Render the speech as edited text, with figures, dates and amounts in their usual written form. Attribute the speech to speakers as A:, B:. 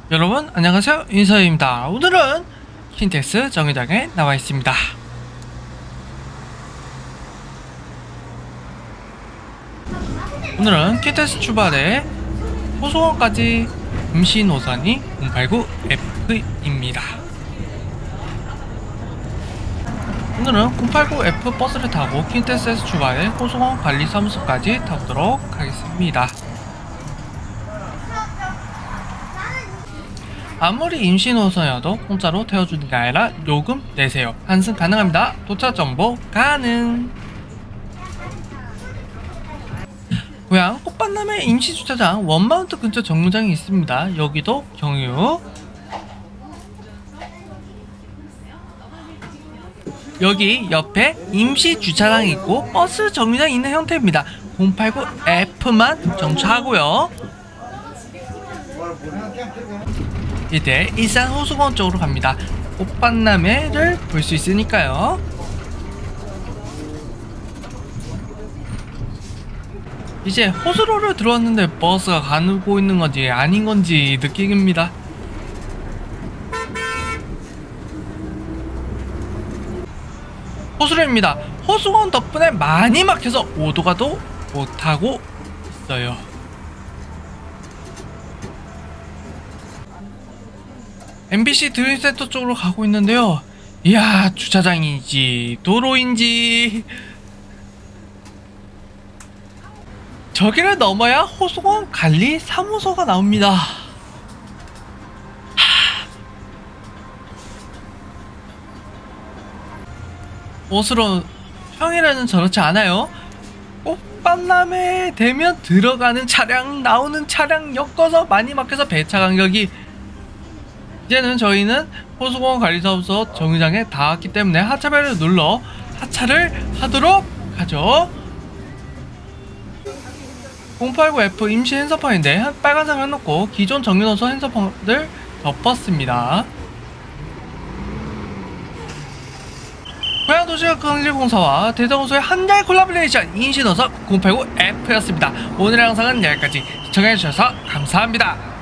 A: 여러분 안녕하세요, 인서입니다. 오늘은 킨텍스 정류장에 나와 있습니다. 오늘은 킨텍스 출발에 호수원까지 임시 노선이 089F입니다. 오늘은 089F 버스를 타고 킨텍스에서 출발해 호수원 관리사무소까지 타보도록 하겠습니다. 아무리 임시 노선이어도 공짜로 태워주는 게 아니라 요금 내세요. 환승 가능합니다. 도착 정보 가능. 고향 꽃밭남의 임시 주차장 원마운트 근처 정류장이 있습니다. 여기도 경유. 여기 옆에 임시 주차장이 있고 버스 정류장이 있는 형태입니다. 089F만 정차하고요. 이제 일산 호수공원 쪽으로 갑니다. 꽃밭나무를 볼 수 있으니까요. 이제 호수로를 들어왔는데 버스가 가고 있는 건지 아닌 건지 느끼입니다. 호수로입니다. 호수공원 덕분에 많이 막혀서 오도가도 못하고 있어요. MBC 드림센터 쪽으로 가고 있는데요. 이야, 주차장인지 도로인지 저기를 넘어야 호수공원 관리사무소가 나옵니다. 호수로 평일에는 저렇지 않아요. 꽃밭남에 되면 들어가는 차량 나오는 차량 엮어서 많이 막혀서 배차 간격이, 이제는 저희는 호수공원 관리사무소 정류장에 닿았기 때문에 하차벨을 눌러 하차를 하도록 하죠. 089F 임시 핸서판인데 빨간색을 해놓고 기존 정류노선 핸서판을 덮었습니다. 고양도시가강질공사와 대전호수의 한달 콜라보레이션 임시노선 089F였습니다. 오늘의 영상은 여기까지 시청해주셔서 감사합니다.